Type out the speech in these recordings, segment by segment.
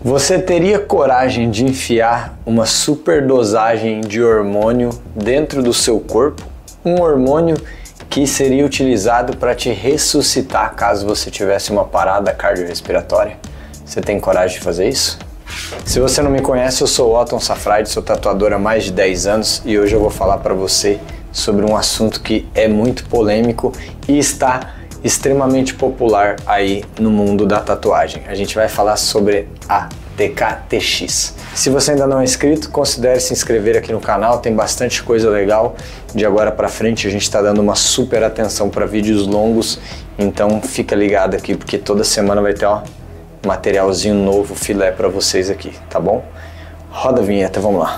Você teria coragem de enfiar uma superdosagem de hormônio dentro do seu corpo? Um hormônio que seria utilizado para te ressuscitar caso você tivesse uma parada cardiorrespiratória? Você tem coragem de fazer isso? Se você não me conhece, eu sou o Otton Safride, sou tatuador há mais de 10 anos e hoje eu vou falar para você sobre um assunto que é muito polêmico e está extremamente popular aí no mundo da tatuagem. A gente vai falar sobre a TKTX. Se você ainda não é inscrito, considere se inscrever aqui no canal, tem bastante coisa legal. De agora para frente a gente está dando uma super atenção para vídeos longos, então fica ligado aqui porque toda semana vai ter materialzinho novo, filé para vocês aqui, tá bom? Roda a vinheta, vamos lá.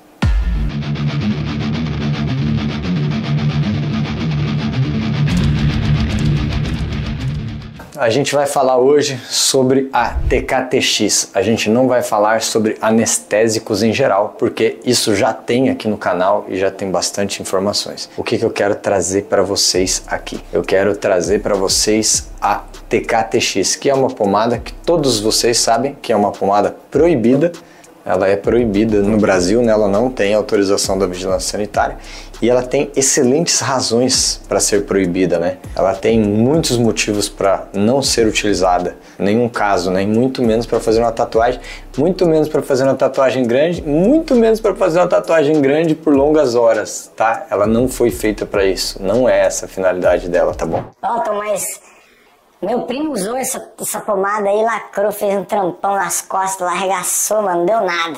A gente vai falar hoje sobre a TKTX. A gente não vai falar sobre anestésicos em geral, porque isso já tem aqui no canal e já tem bastante informações. O que eu quero trazer para vocês aqui? Eu quero trazer para vocês a TKTX, que é uma pomada que todos vocês sabem que é uma pomada proibida. Ela é proibida no Brasil, né? Ela não tem autorização da Vigilância Sanitária e ela tem excelentes razões para ser proibida, né? Ela tem muitos motivos para não ser utilizada, nenhum caso, né? Muito menos para fazer uma tatuagem, muito menos para fazer uma tatuagem grande, muito menos para fazer uma tatuagem grande por longas horas, tá? Ela não foi feita para isso, não é essa a finalidade dela, tá bom? Otton, mas meu primo usou essa pomada aí, lacrou, fez um trampão nas costas, arregaçou, mano, não deu nada.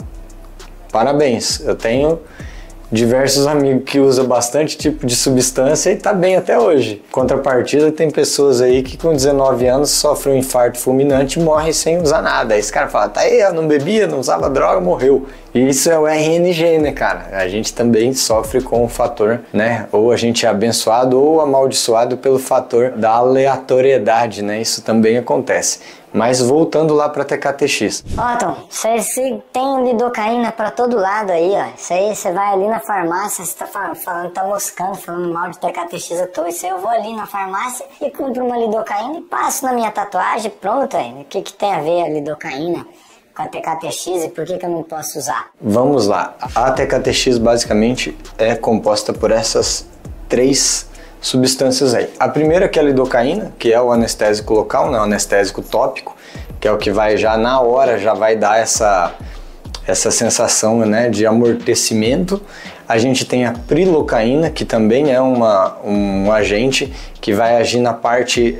Parabéns, eu tenho diversos amigos que usam bastante tipo de substância e tá bem até hoje. Contrapartida, tem pessoas aí que com 19 anos sofrem um infarto fulminante e morrem sem usar nada. Aí esse cara fala, tá aí, eu não bebia, não usava droga, morreu. E isso é o RNG, né, cara? A gente também sofre com o fator, né? Ou a gente é abençoado ou amaldiçoado pelo fator da aleatoriedade, né? Isso também acontece. Mas voltando lá para TKTX. Otton, você tem lidocaína para todo lado aí, ó. Isso aí, você vai ali na farmácia, você tá falando, tá moscando, falando mal de TKTX à toa. Isso aí, eu vou ali na farmácia e compro uma lidocaína e passo na minha tatuagem, pronto, aí. O que tem a ver a lidocaína com a TKTX e por que eu não posso usar? Vamos lá. A TKTX basicamente é composta por essas três substâncias aí. A primeira que é a lidocaína, que é o anestésico local, né, o anestésico tópico, que é o que vai já na hora, já vai dar essa sensação, né, de amortecimento. A gente tem a prilocaína, que também é um agente que vai agir na parte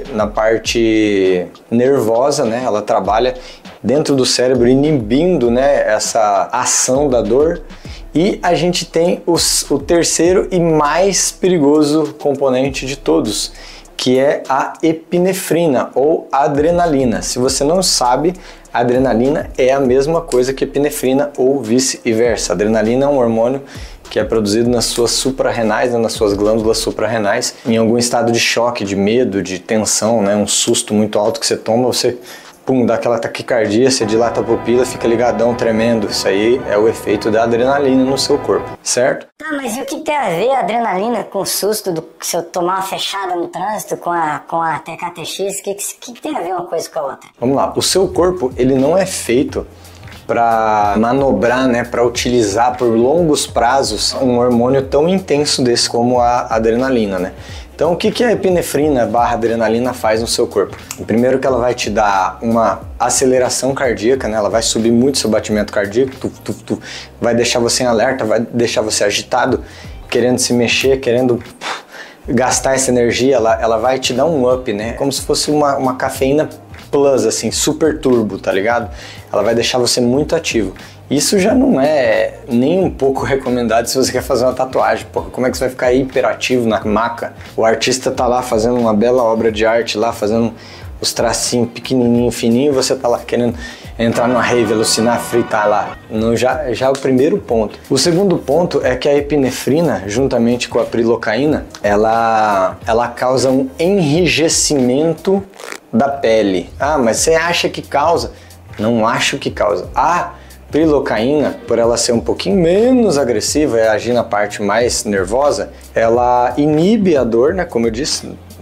nervosa, né, ela trabalha dentro do cérebro inibindo, né, essa ação da dor. E a gente tem o terceiro e mais perigoso componente de todos, que é a epinefrina ou adrenalina. Se você não sabe, a adrenalina é a mesma coisa que epinefrina ou vice-versa. A adrenalina é um hormônio que é produzido nas suas suprarrenais, né, nas suas glândulas suprarrenais, em algum estado de choque, de medo, de tensão, né, um susto muito alto que você toma, você pum, dá aquela taquicardia, você dilata a pupila, fica ligadão, tremendo. Isso aí é o efeito da adrenalina no seu corpo, certo? Tá, mas e o que tem a ver a adrenalina com o susto se eu tomar uma fechada no trânsito com a TKTX? Que tem a ver uma coisa com a outra? Vamos lá, o seu corpo, ele não é feito para manobrar, né, para utilizar por longos prazos um hormônio tão intenso desse como a adrenalina, né? Então, o que a epinefrina barra adrenalina faz no seu corpo? Primeiro que ela vai te dar uma aceleração cardíaca, né? Ela vai subir muito seu batimento cardíaco, vai deixar você em alerta, vai deixar você agitado, querendo se mexer, querendo gastar essa energia, ela vai te dar um up, né? Como se fosse uma cafeína plus, assim, super turbo, tá ligado? Ela vai deixar você muito ativo. Isso já não é nem um pouco recomendado se você quer fazer uma tatuagem. Porra, como é que você vai ficar hiperativo na maca? O artista tá lá fazendo uma bela obra de arte, lá fazendo os tracinhos pequenininho, fininho, e você tá lá querendo entrar numa rave, alucinar, fritar lá. Não, já é o primeiro ponto. O segundo ponto é que a epinefrina, juntamente com a prilocaína, ela causa um enrijecimento da pele. Ah, mas você acha que causa? Não acho que causa. A prilocaína, por ela ser um pouquinho menos agressiva e agir na parte mais nervosa, ela inibe a dor, né? Como eu disse,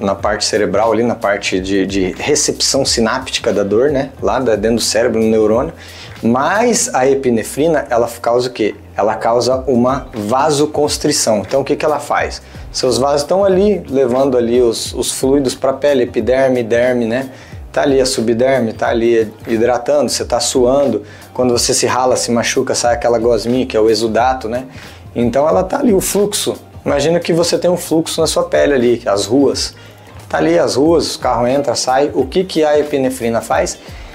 na parte cerebral, ali na parte de recepção sináptica da dor, né? Lá dentro do cérebro, no neurônio. Mas a epinefrina, ela causa o quê? Ela causa uma vasoconstrição. Então o que ela faz? Seus vasos estão ali, levando ali os fluidos para a pele, epiderme, derme, né? Tá ali a subderme, tá ali hidratando, você tá suando. Quando você se rala, se machuca, sai aquela gosminha, que é o exudato, né? Então ela tá ali, o fluxo. Imagina que você tem um fluxo na sua pele ali, as ruas. Tá ali as ruas, o carro entra, sai. O que a epinefrina faz?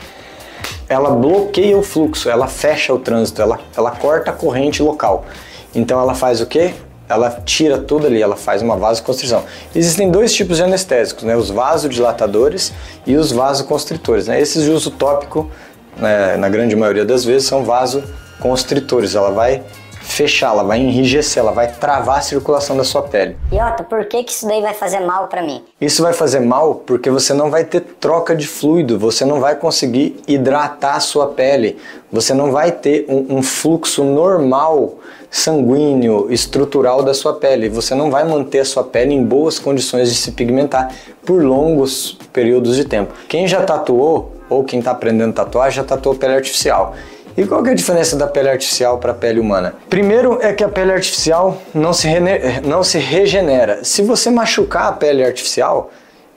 Ela bloqueia o fluxo, ela fecha o trânsito, ela corta a corrente local. Então ela faz o quê? Ela tira tudo ali, ela faz uma vasoconstrição. Existem dois tipos de anestésicos, né? Os vasodilatadores e os vasoconstritores, né? Esses de uso tópico, né, na grande maioria das vezes, são vasoconstritores. Ela vai fechar, ela vai enrijecer, ela vai travar a circulação da sua pele. E Otto, por que isso daí vai fazer mal pra mim? Isso vai fazer mal porque você não vai ter troca de fluido, você não vai conseguir hidratar a sua pele, você não vai ter um fluxo normal sanguíneo, estrutural da sua pele. Você não vai manter a sua pele em boas condições de se pigmentar por longos períodos de tempo. Quem já tatuou, ou quem está aprendendo a tatuar, já tatuou pele artificial. E qual que é a diferença da pele artificial para a pele humana? Primeiro é que a pele artificial não se regenera. Se você machucar a pele artificial,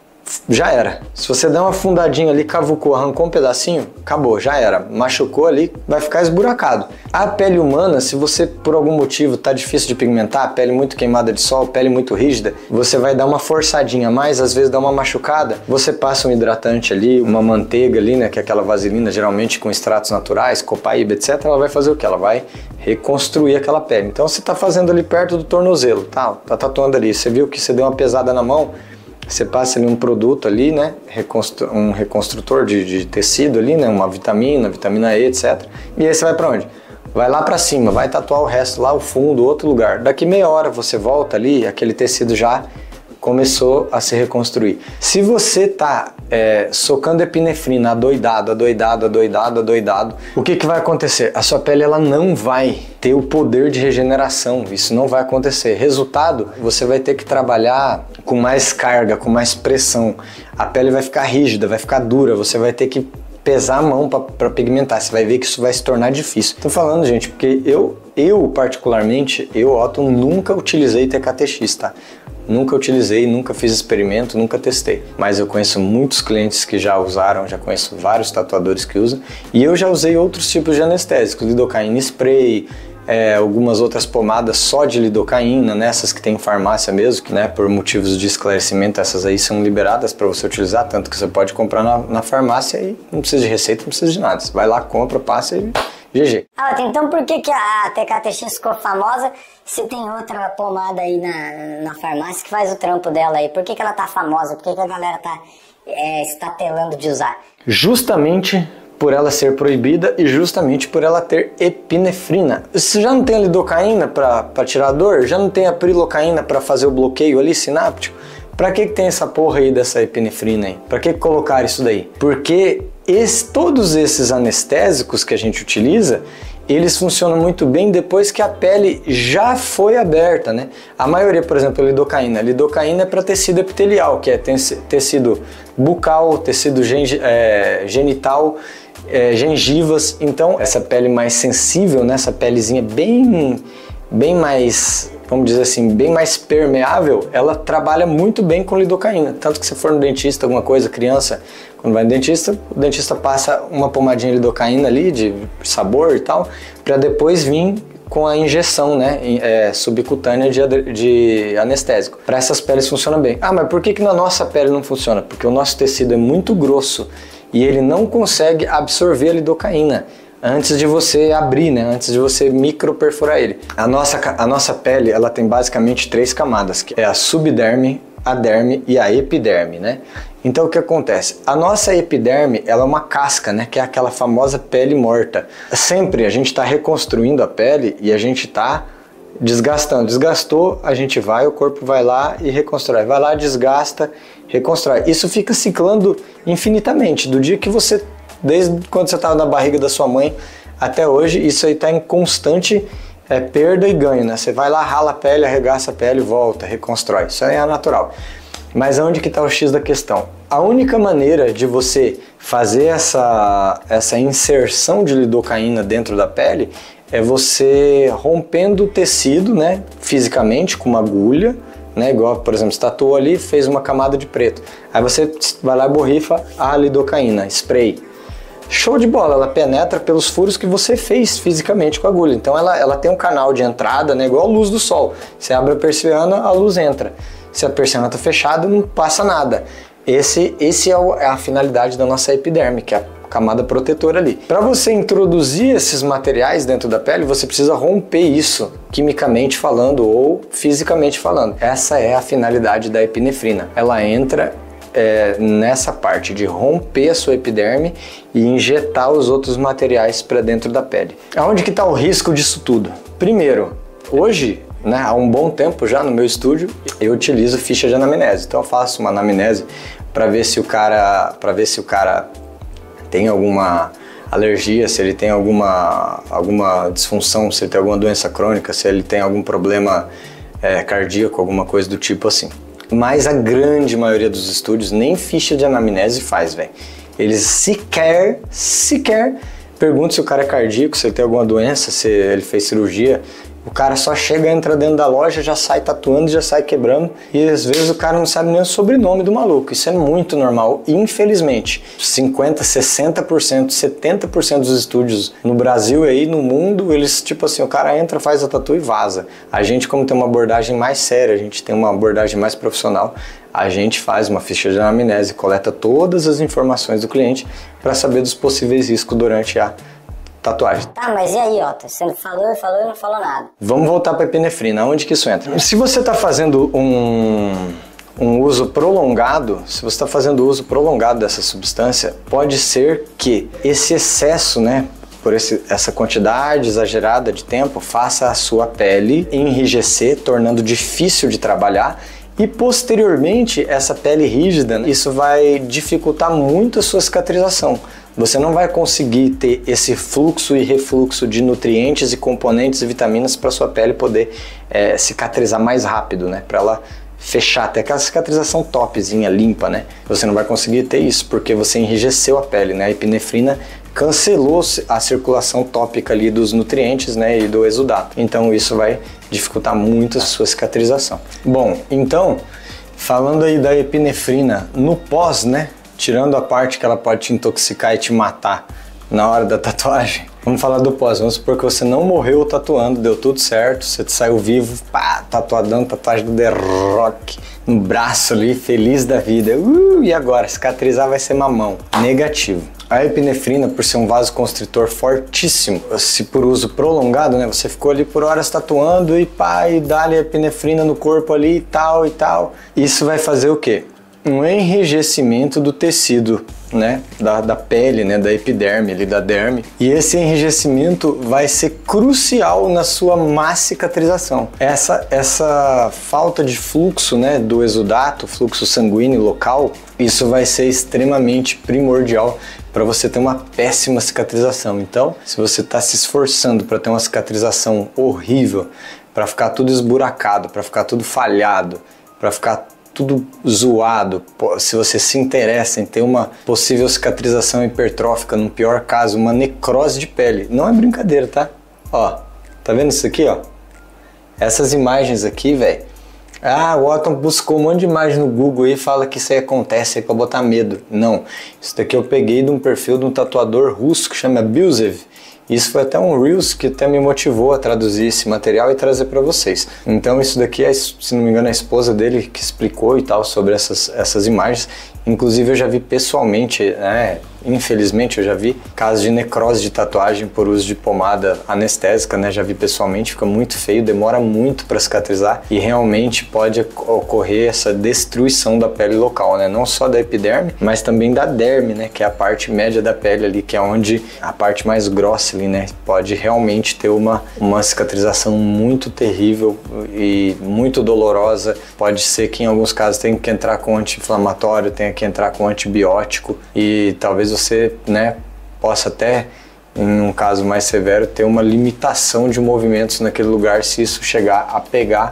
já era. Se você der uma fundadinha ali, cavucou, arrancou um pedacinho, acabou, já era. Machucou ali, vai ficar esburacado. A pele humana, se você por algum motivo tá difícil de pigmentar, pele muito queimada de sol, pele muito rígida, você vai dar uma forçadinha a mais, às vezes dá uma machucada, você passa um hidratante ali, uma manteiga ali, né, que é aquela vaselina, geralmente com extratos naturais, copaíba, etc, ela vai fazer o que? Ela vai reconstruir aquela pele. Então você tá fazendo ali perto do tornozelo, tá tatuando ali, você viu que você deu uma pesada na mão, você passa ali um produto ali, né, um reconstrutor de tecido ali, né, uma vitamina E, etc. E aí você vai para onde? Vai lá para cima, vai tatuar o resto lá, o fundo, outro lugar. Daqui meia hora você volta ali, aquele tecido já começou a se reconstruir. Se você tá socando epinefrina adoidado, o que vai acontecer? A sua pele ela não vai ter o poder de regeneração, isso não vai acontecer. Resultado, você vai ter que trabalhar com mais carga, com mais pressão. A pele vai ficar rígida, vai ficar dura, você vai ter que pesar a mão para pigmentar, você vai ver que isso vai se tornar difícil. Tô falando, gente, porque eu particularmente, Otto, nunca utilizei TKTX, tá? Nunca utilizei, nunca fiz experimento, nunca testei. Mas eu conheço muitos clientes que já usaram, já conheço vários tatuadores que usam. E eu já usei outros tipos de anestésicos, lidocaína spray, algumas outras pomadas só de lidocaína, nessas que tem em farmácia mesmo, que, né, por motivos de esclarecimento, essas aí são liberadas para você utilizar, tanto que você pode comprar na farmácia e não precisa de receita, não precisa de nada. Você vai lá, compra, passa e GG. Então por que a TKTX ficou famosa se tem outra pomada aí na farmácia que faz o trampo dela aí? Por que ela tá famosa? Por que a galera tá estatelando de usar? Justamente por ela ser proibida e justamente por ela ter epinefrina. Você já não tem a lidocaína para tirar a dor? Já não tem a prilocaína para fazer o bloqueio ali sináptico? Pra que tem essa porra aí dessa epinefrina aí? Pra que colocar isso daí? Porque todos esses anestésicos que a gente utiliza, eles funcionam muito bem depois que a pele já foi aberta, né? A maioria, por exemplo, lidocaína. Lidocaína é para tecido epitelial, que é tecido bucal, tecido genital, gengivas. Então, essa pele mais sensível, né? Essa pelezinha bem mais, vamos dizer assim, bem mais permeável, ela trabalha muito bem com lidocaína. Tanto que se for no dentista, alguma coisa, criança, quando vai no dentista, o dentista passa uma pomadinha de lidocaína ali, de sabor e tal, para depois vir com a injeção, né, subcutânea de anestésico. Para essas peles funciona bem. Ah, mas por que na nossa pele não funciona? Porque o nosso tecido é muito grosso e ele não consegue absorver a lidocaína antes de você abrir, né? Antes de você microperfurar ele. A nossa pele, ela tem basicamente 3 camadas, que é a subderme, a derme e a epiderme, né? Então o que acontece? A nossa epiderme, ela é uma casca, né? Que é aquela famosa pele morta. Sempre a gente está reconstruindo a pele e a gente está desgastando. Desgastou, a gente vai, o corpo vai lá e reconstrói. Vai lá, desgasta, reconstrói. Isso fica ciclando infinitamente. Do dia que você, desde quando você estava na barriga da sua mãe até hoje, isso aí está em constante perda e ganho, né? Você vai lá, rala a pele, arregaça a pele, volta, reconstrói. Isso aí é natural. Mas aonde que está o X da questão? A única maneira de você fazer essa inserção de lidocaína dentro da pele é você rompendo o tecido, né, fisicamente, com uma agulha, né, igual, por exemplo, você tatuou ali, fez uma camada de preto. Aí você vai lá e borrifa a lidocaína, spray. Show de bola, ela penetra pelos furos que você fez fisicamente com a agulha. Então ela tem um canal de entrada, né, igual a luz do sol. Você abre a persiana, a luz entra. Se a persiana está fechada, não passa nada. Esse é a finalidade da nossa epiderme, que é a camada protetora ali. Para você introduzir esses materiais dentro da pele, você precisa romper isso, quimicamente falando ou fisicamente falando. Essa é a finalidade da epinefrina. Ela entra nessa parte de romper a sua epiderme e injetar os outros materiais para dentro da pele. Aonde que está o risco disso tudo? Primeiro, hoje, né, há um bom tempo já no meu estúdio, eu utilizo ficha de anamnese. Então eu faço uma anamnese para ver se o cara tem alguma alergia, se ele tem alguma disfunção, se ele tem alguma doença crônica, se ele tem algum problema cardíaco, alguma coisa do tipo assim. Mas a grande maioria dos estúdios nem ficha de anamnese faz, velho. Eles sequer perguntam se o cara é cardíaco, se ele tem alguma doença, se ele fez cirurgia. O cara só chega, entra dentro da loja, já sai tatuando, já sai quebrando. E às vezes o cara não sabe nem o sobrenome do maluco. Isso é muito normal, infelizmente. 50%, 60%, 70% dos estúdios no Brasil e aí no mundo, eles tipo assim, o cara entra, faz a tatu e vaza. A gente, como tem uma abordagem mais séria, a gente tem uma abordagem mais profissional, a gente faz uma ficha de anamnese, coleta todas as informações do cliente para saber dos possíveis riscos durante a tatuagem. Tá, mas e aí, Otto? Você falou e não falou nada. Vamos voltar para a epinefrina. Onde que isso entra? Se você está fazendo um uso prolongado, se você está fazendo uso prolongado dessa substância, pode ser que esse excesso, né, por essa quantidade exagerada de tempo, faça a sua pele enrijecer, tornando difícil de trabalhar. E posteriormente, essa pele rígida, isso vai dificultar muito a sua cicatrização. Você não vai conseguir ter esse fluxo e refluxo de nutrientes e componentes e vitaminas para sua pele poder cicatrizar mais rápido, né? Para ela fechar, até aquela cicatrização topzinha, limpa, né? Você não vai conseguir ter isso porque você enrijeceu a pele, né? A epinefrina cancelou a circulação tópica ali dos nutrientes, né? E do exudato. Então isso vai dificultar muito a sua cicatrização. Bom, então, falando aí da epinefrina no pós, né? Tirando a parte que ela pode te intoxicar e te matar na hora da tatuagem, vamos falar do pós. Vamos supor que você não morreu tatuando, deu tudo certo, você saiu vivo, pá, tatuadão, tatuagem do The Rock no braço ali, feliz da vida. E agora? Cicatrizar vai ser mamão. Negativo. A epinefrina, por ser um vasoconstritor fortíssimo, se por uso prolongado, né, você ficou ali por horas tatuando e pá, e dá-lhe a epinefrina no corpo ali e tal, isso vai fazer o quê? Um enrijecimento do tecido, né, da pele, né, da epiderme, ali, da derme. E esse enrijecimento vai ser crucial na sua má cicatrização. Essa falta de fluxo, né, do exudato, fluxo sanguíneo local, isso vai ser extremamente primordial para você ter uma péssima cicatrização. Então, se você está se esforçando para ter uma cicatrização horrível, para ficar tudo esburacado, para ficar tudo falhado, para ficar tudo zoado, se você se interessa em ter uma possível cicatrização hipertrófica, no pior caso, uma necrose de pele, não é brincadeira, tá? Ó, tá vendo isso aqui, ó? Essas imagens aqui, velho. Ah, o Otton buscou um monte de imagem no Google e fala que isso aí acontece aí pra botar medo. Não, isso daqui eu peguei de um perfil de um tatuador russo que chama Bilzev. Isso foi até um Reels que até me motivou a traduzir esse material e trazer para vocês. Então isso daqui é, se não me engano, a esposa dele que explicou e tal sobre essas imagens. Inclusive eu já vi pessoalmente, né, infelizmente eu já vi casos de necrose de tatuagem por uso de pomada anestésica, né, já vi pessoalmente, fica muito feio, demora muito para cicatrizar e realmente pode ocorrer essa destruição da pele local, né, não só da epiderme, mas também da derme, né, que é a parte média da pele ali, que é onde a parte mais grossa ali, né, pode realmente ter uma cicatrização muito terrível e muito dolorosa. Pode ser que em alguns casos tenha que entrar com anti-inflamatório, tenha que entrar com antibiótico e talvez você, né, possa até, em um caso mais severo, ter uma limitação de movimentos naquele lugar se isso chegar a pegar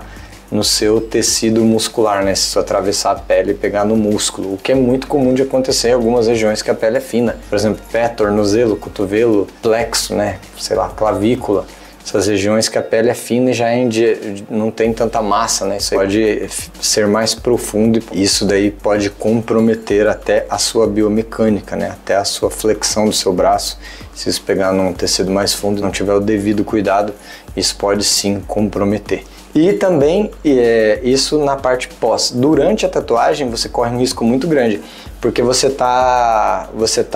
no seu tecido muscular, né? Se isso atravessar a pele e pegar no músculo, o que é muito comum de acontecer em algumas regiões que a pele é fina. Por exemplo, pé, tornozelo, cotovelo, plexo, né? Sei lá, clavícula. Essas regiões que a pele é fina e já não tem tanta massa, né? Isso aí pode ser mais profundo e isso daí pode comprometer até a sua biomecânica, né? Até a sua flexão do seu braço. Se isso pegar num tecido mais fundo e não tiver o devido cuidado, isso pode sim comprometer. E também isso na parte pós. Durante a tatuagem você corre um risco muito grande, porque você tá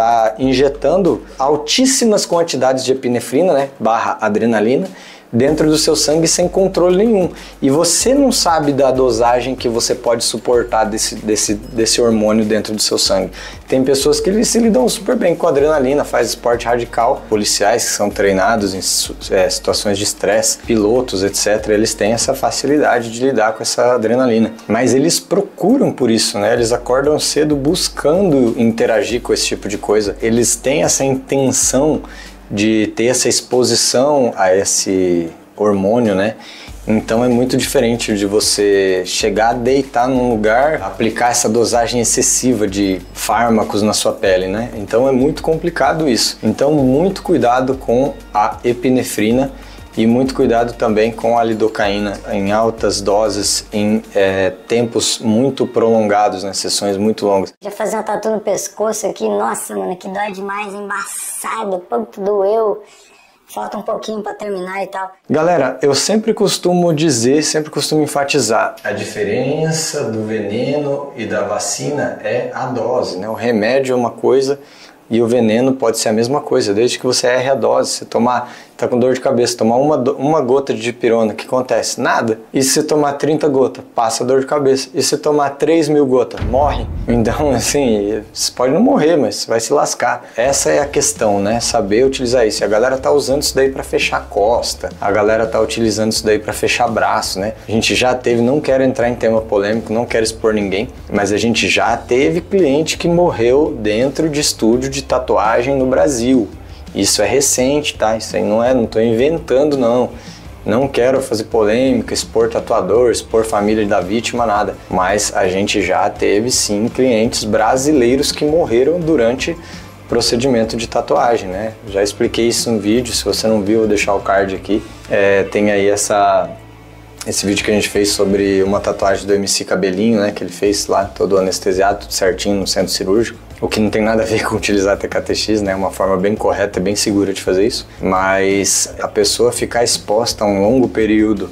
injetando altíssimas quantidades de epinefrina, né, / adrenalina, dentro do seu sangue sem controle nenhum. E você não sabe da dosagem que você pode suportar desse hormônio dentro do seu sangue. Tem pessoas que se lidam super bem com adrenalina, faz esporte radical, policiais que são treinados em situações de estresse, pilotos, etc. Eles têm essa facilidade de lidar com essa adrenalina. Mas eles procuram por isso, né? Eles acordam cedo buscando interagir com esse tipo de coisa. Eles têm essa intenção de ter essa exposição a esse hormônio, né? Então é muito diferente de você chegar, deitar num lugar, aplicar essa dosagem excessiva de fármacos na sua pele, né? Então é muito complicado isso. Então muito cuidado com a epinefrina e muito cuidado também com a lidocaína em altas doses, em tempos muito prolongados, né? Sessões muito longas. Já fazer uma tatu no pescoço aqui, nossa, mano, que dói demais, embaçado, quanto doeu. Falta um pouquinho para terminar e tal. Galera, eu sempre costumo dizer, sempre costumo enfatizar, a diferença do veneno e da vacina é a dose, né? O remédio é uma coisa e o veneno pode ser a mesma coisa, desde que você erre a dose. Você tá com dor de cabeça, tomar uma gota de dipirona, o que acontece? Nada. E se você tomar 30 gotas, passa dor de cabeça. E se tomar 3.000 gotas, morre. Então, assim, você pode não morrer, mas você vai se lascar. Essa é a questão, né? Saber utilizar isso. E a galera tá usando isso daí para fechar a costa, a galera tá utilizando isso daí para fechar braço, né? A gente já teve, não quero entrar em tema polêmico, não quero expor ninguém, mas a gente já teve cliente que morreu dentro de estúdio de tatuagem no Brasil. Isso é recente, tá? Isso aí não tô inventando, não. Não quero fazer polêmica, expor tatuador, expor família da vítima, nada. Mas a gente já teve, sim, clientes brasileiros que morreram durante procedimento de tatuagem, né? Já expliquei isso no vídeo, se você não viu, vou deixar o card aqui. Tem aí esse vídeo que a gente fez sobre uma tatuagem do MC Cabelinho, né? Que ele fez lá, todo anestesiado, tudo certinho no centro cirúrgico. O que não tem nada a ver com utilizar TKTX, né? É uma forma bem correta e bem segura de fazer isso. Mas a pessoa ficar exposta a um longo período,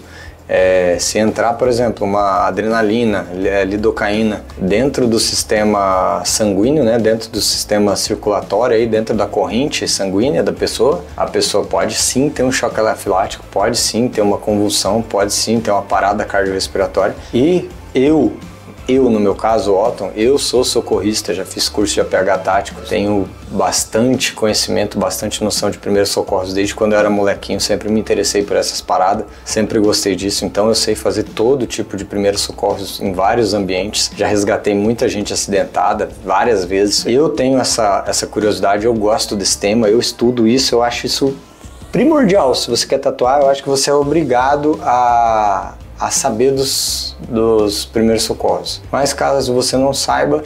se entrar, por exemplo, uma adrenalina, lidocaína dentro do sistema sanguíneo, né? Dentro do sistema circulatório, aí, dentro da corrente sanguínea da pessoa, a pessoa pode sim ter um choque anafilático, pode sim ter uma convulsão, pode sim ter uma parada cardiorrespiratória. E eu, no meu caso, Otton, eu sou socorrista, já fiz curso de APH tático, tenho bastante conhecimento, bastante noção de primeiros socorros. Desde quando eu era molequinho, sempre me interessei por essas paradas, sempre gostei disso, então eu sei fazer todo tipo de primeiros socorros em vários ambientes. Já resgatei muita gente acidentada várias vezes. Eu tenho essa curiosidade, eu gosto desse tema, eu estudo isso, eu acho isso primordial. Se você quer tatuar, eu acho que você é obrigado a saber dos primeiros socorros. Mas caso você não saiba,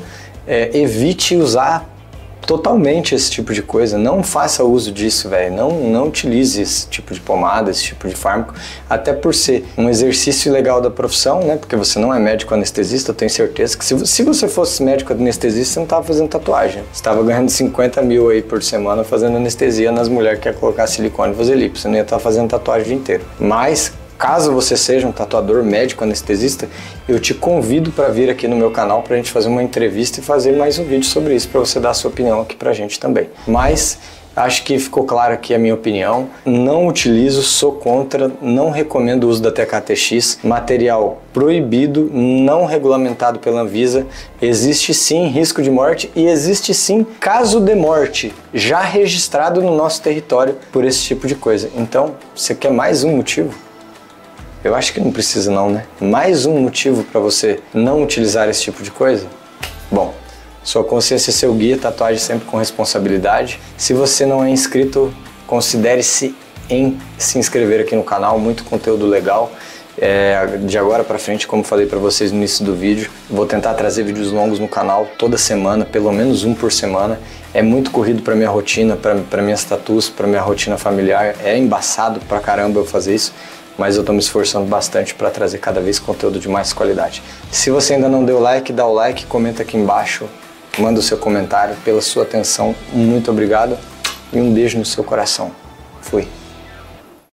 evite usar totalmente esse tipo de coisa. Não faça uso disso, velho. Não utilize esse tipo de pomada, esse tipo de fármaco, até por ser um exercício ilegal da profissão, né? Porque você não é médico anestesista, eu tenho certeza que se você fosse médico anestesista, você não estava fazendo tatuagem. Você estava ganhando 50 mil aí por semana fazendo anestesia nas mulheres que quer colocar silicone e fazer lipo. Você não ia estar fazendo tatuagem o dia inteiro. Mas caso você seja um tatuador médico anestesista, eu te convido para vir aqui no meu canal para a gente fazer uma entrevista e fazer mais um vídeo sobre isso, para você dar a sua opinião aqui para a gente também. Mas acho que ficou claro aqui a minha opinião. Não utilizo, sou contra, não recomendo o uso da TKTX, material proibido, não regulamentado pela Anvisa. Existe sim risco de morte e existe sim caso de morte já registrado no nosso território por esse tipo de coisa. Então, você quer mais um motivo? Eu acho que não precisa não, né? Mais um motivo para você não utilizar esse tipo de coisa? Bom, sua consciência é seu guia, tatuagem sempre com responsabilidade. Se você não é inscrito, considere-se em se inscrever aqui no canal, muito conteúdo legal. De agora pra frente, como falei pra vocês no início do vídeo, vou tentar trazer vídeos longos no canal toda semana, pelo menos um por semana. É muito corrido pra minha rotina, pra minhas tatus, pra minha rotina familiar. É embaçado pra caramba eu fazer isso, mas eu tô me esforçando bastante para trazer cada vez conteúdo de mais qualidade. Se você ainda não deu like, dá o like, comenta aqui embaixo, manda o seu comentário. Pela sua atenção, muito obrigado e um beijo no seu coração. Fui.